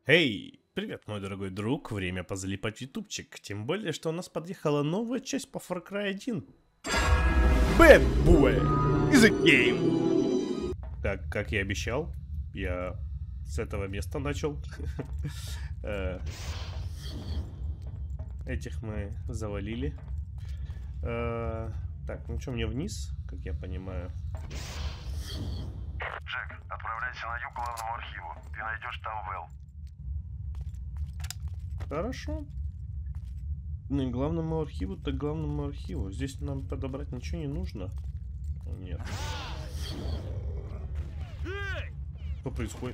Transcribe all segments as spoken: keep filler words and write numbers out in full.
Эй, привет, мой дорогой друг, время позалипать в ютубчик, тем более, что у нас подъехала новая часть по Far Cry один. Bad Boy is a game. Как, как и обещал, я с этого места начал. Э, Этих мы завалили. Э, Так, ну что, мне вниз, как я понимаю. Джек, отправляйся на юг к главному архиву. Ты найдешь там Вэл. Хорошо. Ну и главному архиву, так главному архиву. Здесь нам подобрать ничего не нужно. Нет. Что происходит?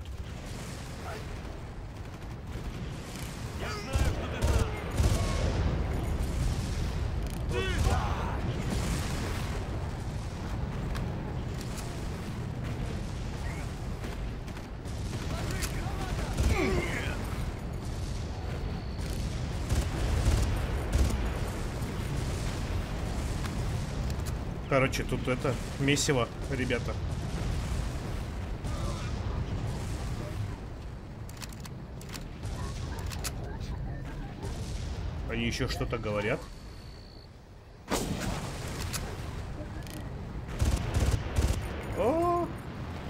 Короче, тут это месиво, ребята. Они еще что-то говорят. О!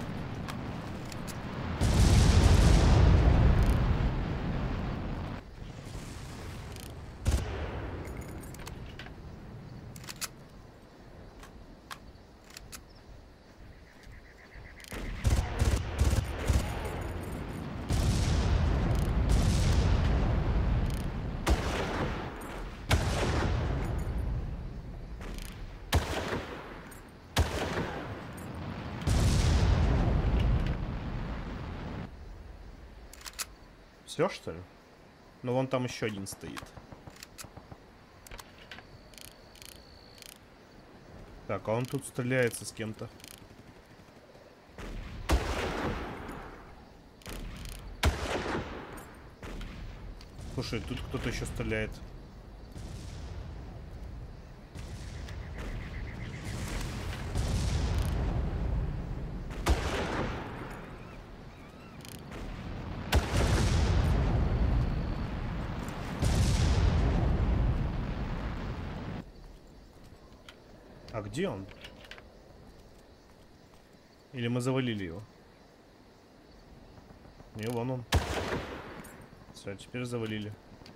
Все, что ли? Ну, вон там еще один стоит. Так, а он тут стреляется с кем-то. Слушай, тут кто-то еще стреляет. А где он? Или мы завалили его? Не, вон он. Все, теперь завалили.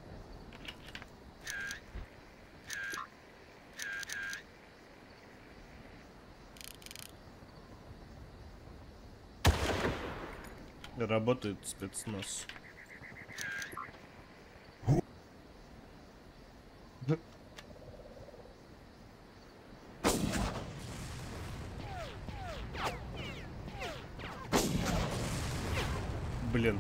Работает спецназ. Блин.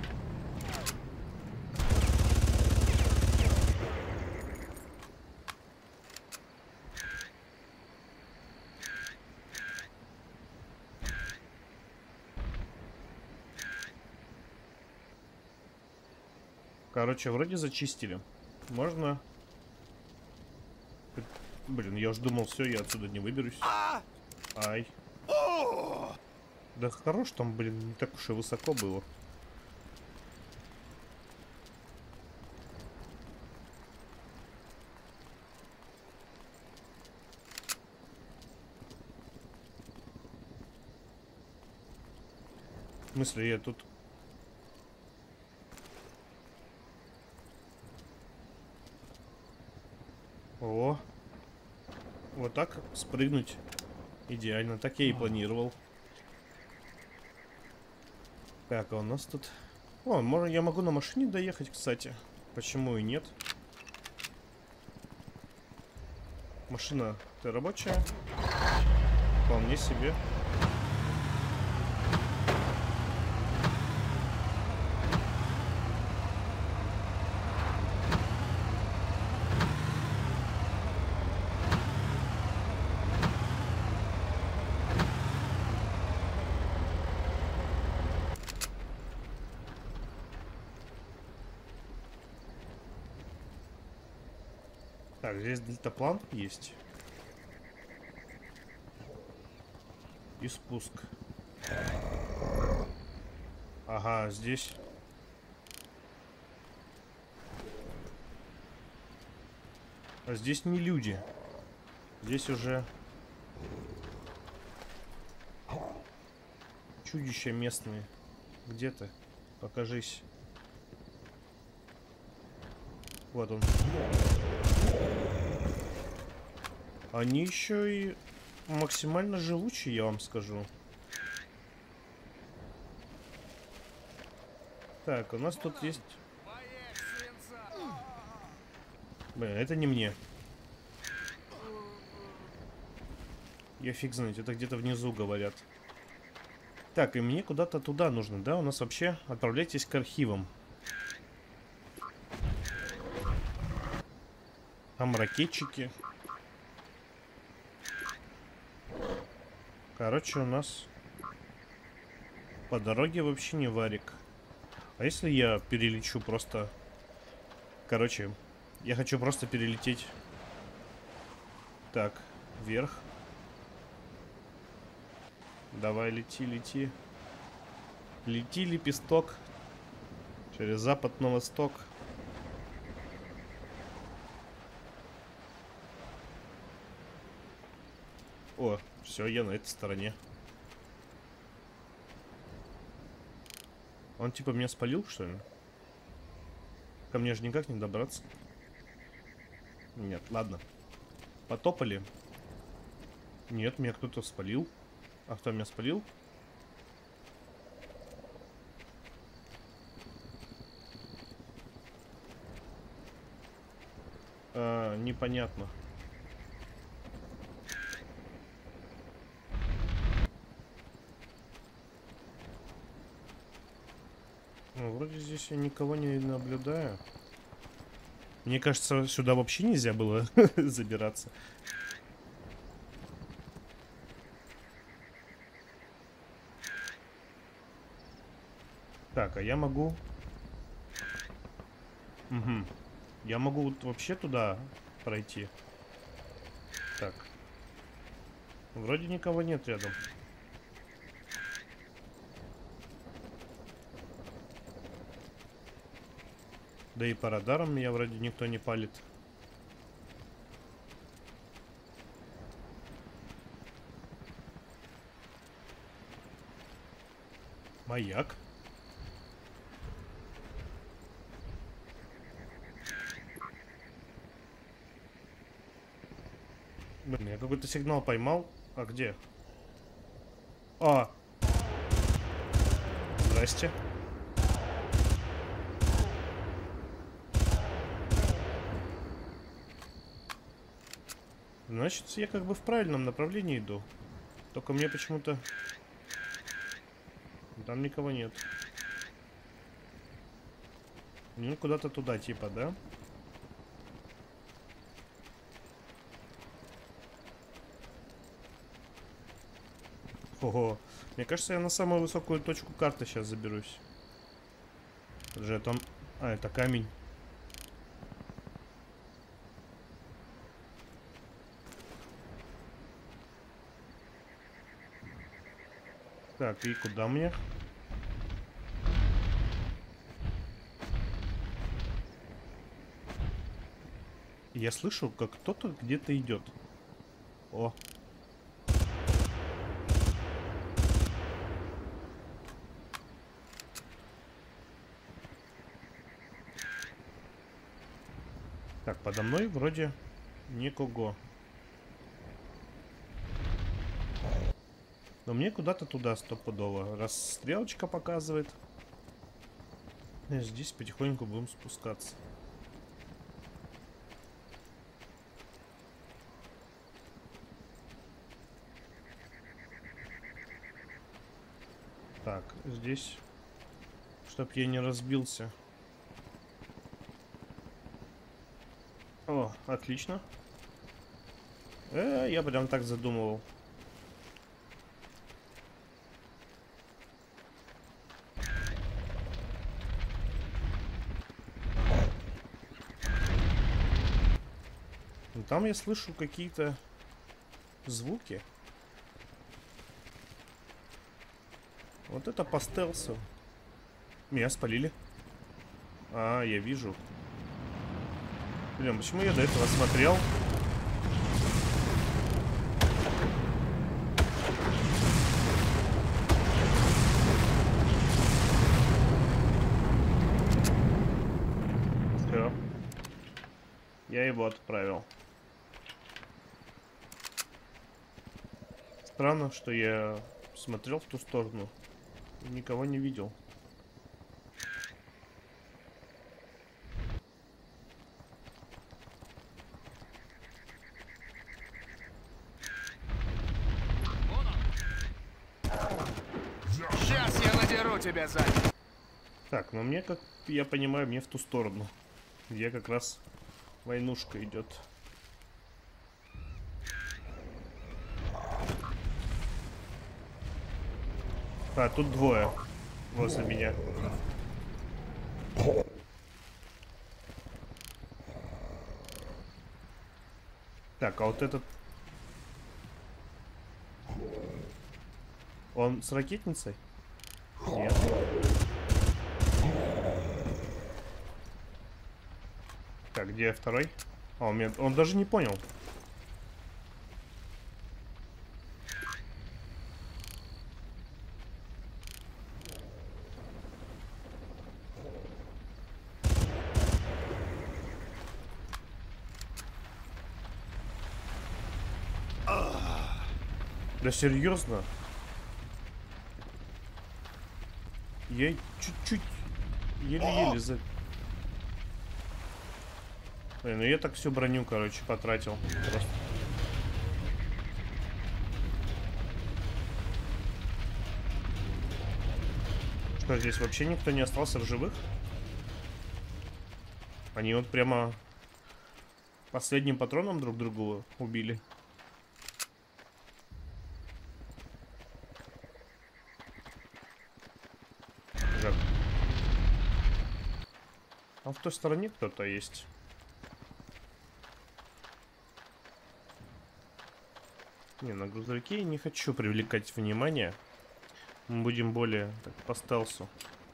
Короче, вроде зачистили. Можно... Блин, я уж думал, все, я отсюда не выберусь. Ай. Да хорош там, блин, не так уж и высоко было. В смысле, я тут... О! Вот так спрыгнуть. Идеально, так я и планировал. Так, а у нас тут... О, может, я могу на машине доехать, кстати. Почему и нет? Машина, ты рабочая? Вполне себе. Так, здесь дельтаплан есть. И спуск. Ага, здесь А здесь не люди. Здесь уже чудища местные. Где ты? Покажись. Вот он. Они еще и максимально живучие, я вам скажу. Так, у нас тут есть... Блин, это не мне. Я фиг знает, это где-то внизу говорят. Так, и мне куда-то туда нужно, да? У нас вообще отправляйтесь к архивам. Там ракетчики. Короче, у нас по дороге вообще не варик. А если я перелечу просто... Короче, я хочу просто перелететь. Так, вверх. Давай, лети, лети. Лети, лепесток. Через запад на восток. О, все, я на этой стороне. Он типа меня спалил, что ли? Ко мне же никак не добраться. Нет, ладно. Потопали. Нет, меня кто-то спалил. А кто меня спалил? А, непонятно. Ну, вроде здесь я никого не наблюдаю. Мне кажется, сюда вообще нельзя было забираться. Так, а я могу... Угу. Я могу вот вообще туда пройти. Так. Вроде никого нет рядом. Да и по радарам меня вроде никто не палит. Маяк. Блин, я какой-то сигнал поймал. А где? А! Здрасте. Значит, я как бы в правильном направлении иду. Только мне почему-то... Там никого нет. Мне куда-то туда, типа, да? Ого. Мне кажется, я на самую высокую точку карты сейчас заберусь. Же там... А, это камень. Так, и куда мне? Я слышу, как кто-то где-то идет. О. Так, подо мной вроде никого. Но мне куда-то туда стопудово. Раз стрелочка показывает. И здесь потихоньку будем спускаться. Так, здесь, чтоб я не разбился. О, отлично. Э, я прям так задумывал. Там я слышу какие-то звуки. Вот это по стелсу. Меня спалили. А, я вижу. Блин, почему я до этого смотрел? Все. Я его отправил. Странно, что я смотрел в ту сторону и никого не видел. Сейчас я надеру тебя сзади. Так, ну мне, как я понимаю, мне в ту сторону, где как раз войнушка идет. А, тут двое возле меня. Так, а вот этот... Он с ракетницей? Нет. Так, где второй? А, он, меня... он даже не понял. Да серьезно? Я чуть-чуть, еле-еле за... Блин, ну я так всю броню, короче, потратил. Просто. Что, здесь вообще никто не остался в живых? Они вот прямо последним патроном друг друга убили. Жаль. А в той стороне кто-то есть. Не, на грузовике я не хочу привлекать внимание. Мы будем более так, по стелсу.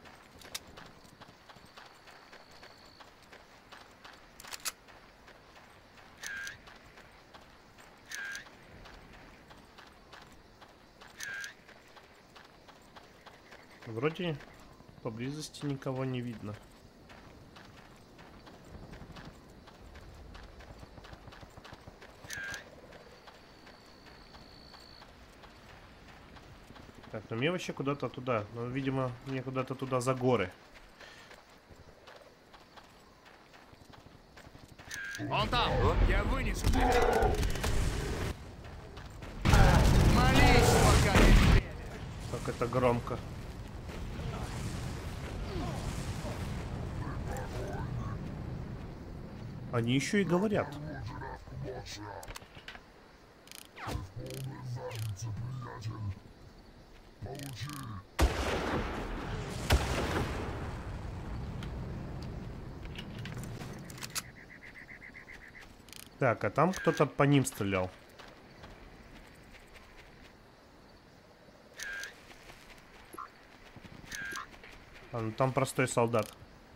Вроде поблизости никого не видно. Так, ну мне вообще куда-то туда. Ну, видимо, мне куда-то туда за горы. Он там. Я вынесу тебя. Молись, пока не стреляет. Как это громко. Они еще и говорят. Так, а там кто-то по ним стрелял. А, ну там простой солдат.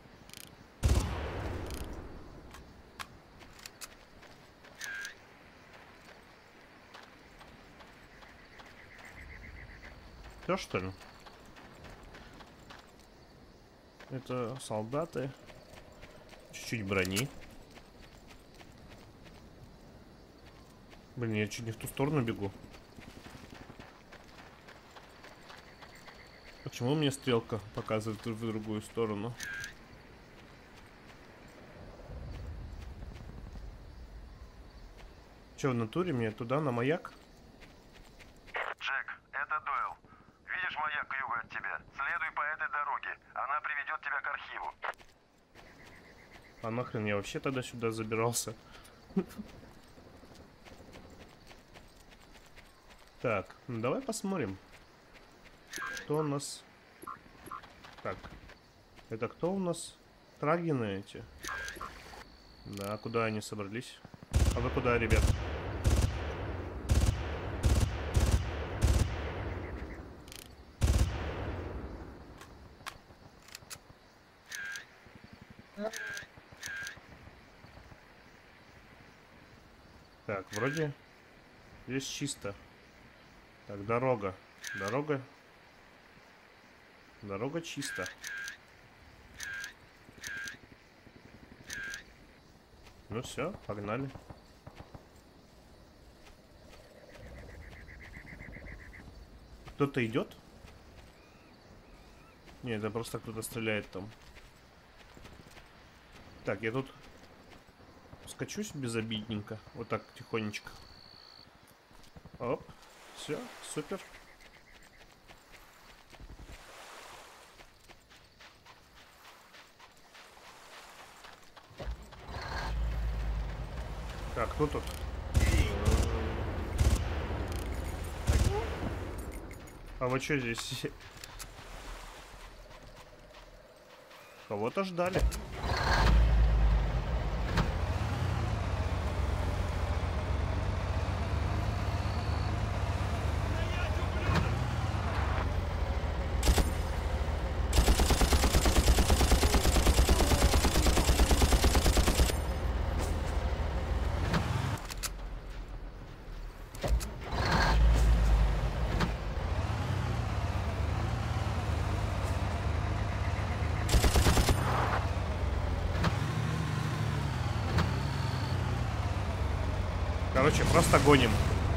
Все, что ли? Это солдаты. Чуть-чуть брони. Блин, я чуть не в ту сторону бегу. Почему мне стрелка показывает в другую сторону? Че, в натуре мне туда, на маяк? Джек, это Дойл. Видишь маяк к югу от тебя? Следуй по этой дороге. Она приведет тебя к архиву. А нахрен я вообще тогда сюда забирался? Так, ну давай посмотрим. Кто у нас... Так, это кто у нас? Трагины эти. Да, куда они собрались? А вы куда, ребят? Так, вроде здесь чисто. Так, дорога. Дорога. Дорога чисто. Ну все, погнали. Кто-то идет? Нет, это просто кто-то стреляет там. Так, я тут скачусь безобидненько. Вот так, тихонечко. Оп. Все, супер. Так, кто тут? А вы что здесь? Кого-то ждали. Короче, просто гоним.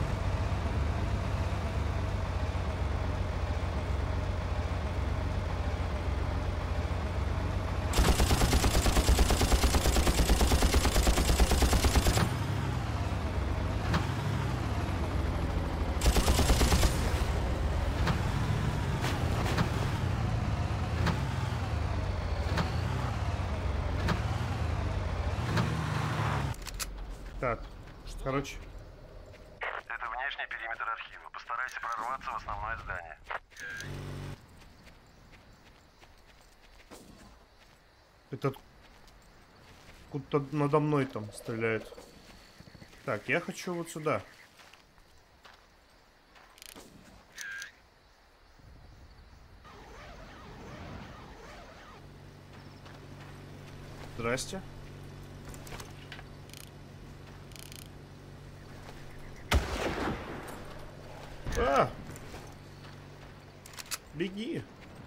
Так, что, короче. Это внешний периметр архива. Постарайся прорваться в основное здание. Этот кто-то надо мной там стреляет. Так, я хочу вот сюда. Здрасте. А! Беги!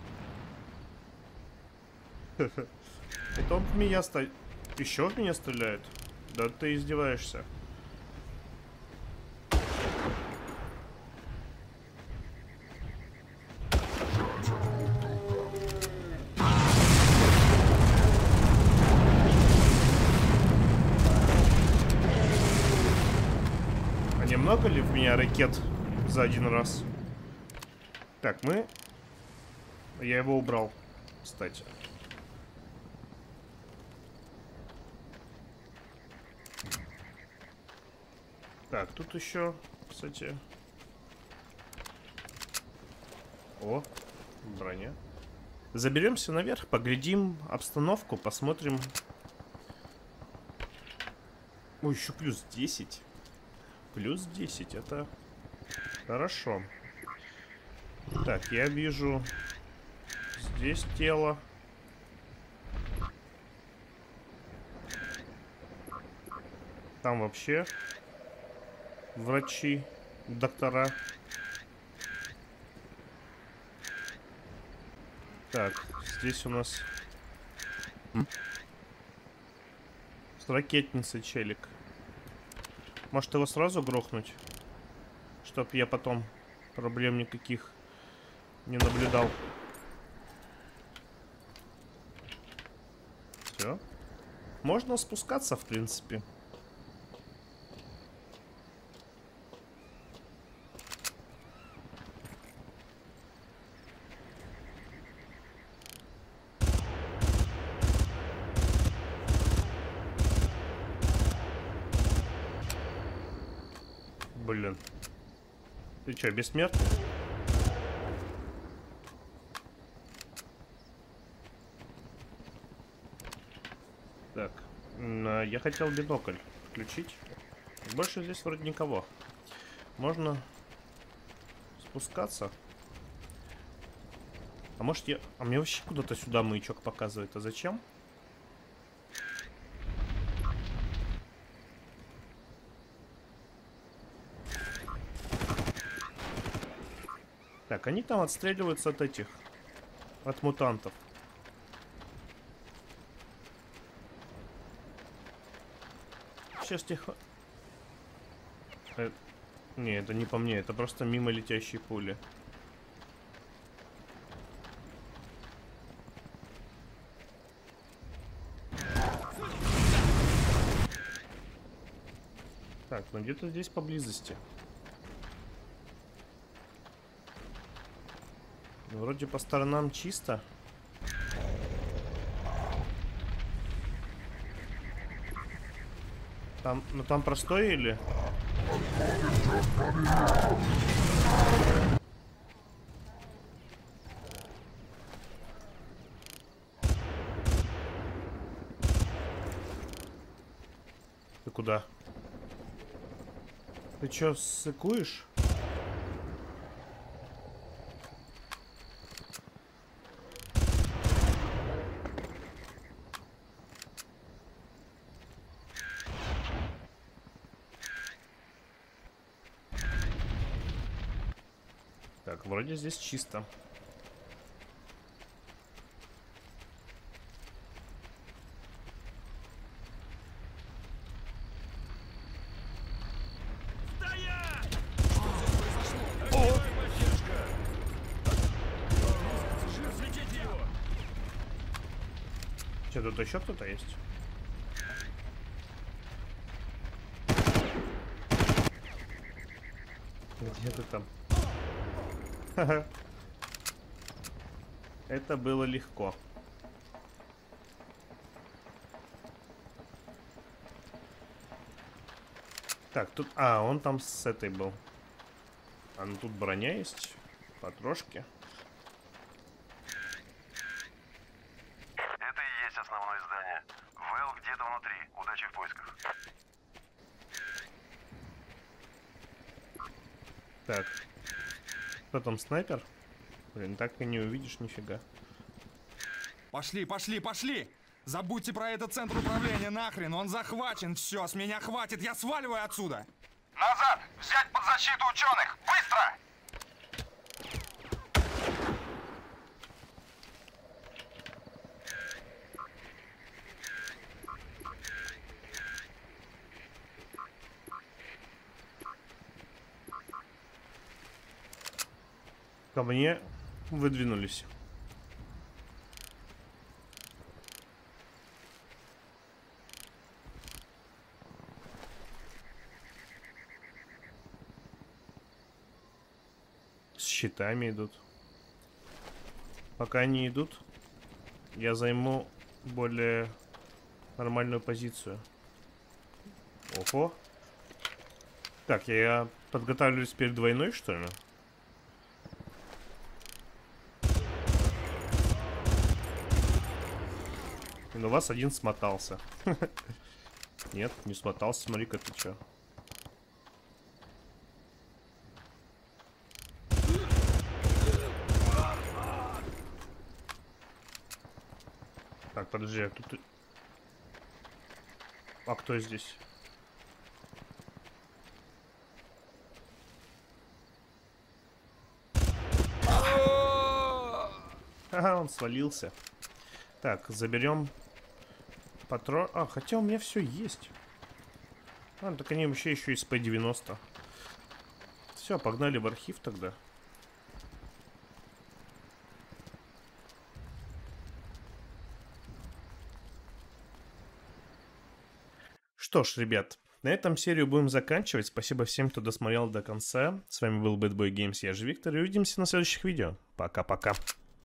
Это он в меня стоит. Еще в меня стреляет? Да ты издеваешься. А немного ли в меня ракет за один раз? Так, мы... Я его убрал, кстати. Так, тут еще, кстати... О, броня. Заберемся наверх, поглядим обстановку, посмотрим. Ой, еще плюс десять. Плюс десять, это хорошо. Так, я вижу здесь тело. Там вообще врачи, доктора. Так, здесь у нас с ракетницей челик. Может его сразу грохнуть? Чтоб я потом проблем никаких не наблюдал. Все. Можно спускаться, в принципе. Блин. Ты чё, бессмертный? Так. Я хотел бинокль включить. Больше здесь вроде никого. Можно спускаться. А может я... А мне вообще куда-то сюда маячок показывает. А зачем? Так, они там отстреливаются от этих. От мутантов. Сейчас тихо. Э, не, это не по мне, это просто мимо летящие пули. Так, ну где-то здесь поблизости. Ну, вроде по сторонам чисто. Там, ну там простой или? Ты куда? Ты чё, ссыкуешь? Так, вроде здесь чисто. Что, тут еще кто-то есть? Где ты там? Ха-ха. Это было легко. Так, тут... А, он там с этой был. А, ну тут броня есть. Потрошки. Это и есть основное здание. Вэл где-то внутри. Удачи в поисках. Так. Кто там, снайпер? Блин, так и не увидишь нифига. Пошли, пошли, пошли! Забудьте про этот центр управления нахрен, он захвачен, все, с меня хватит, я сваливаю отсюда! Назад! Взять под защиту ученых! Быстро! Ко мне выдвинулись. С щитами идут. Пока они идут, я займу более нормальную позицию. Ого. Так, я подготавливаюсь перед войной, что ли? У вас один смотался. Нет, не смотался. Смотри-ка ты чё. Так, подожди, а тут... А кто здесь? Ага, он свалился. Так, заберем патрон. А, хотя у меня все есть. А, так они вообще еще из П девяносто. Все, погнали в архив тогда. Что ж, ребят, на этом серию будем заканчивать. Спасибо всем, кто досмотрел до конца. С вами был Bad Boy Games, я же Виктор, и увидимся на следующих видео. Пока-пока.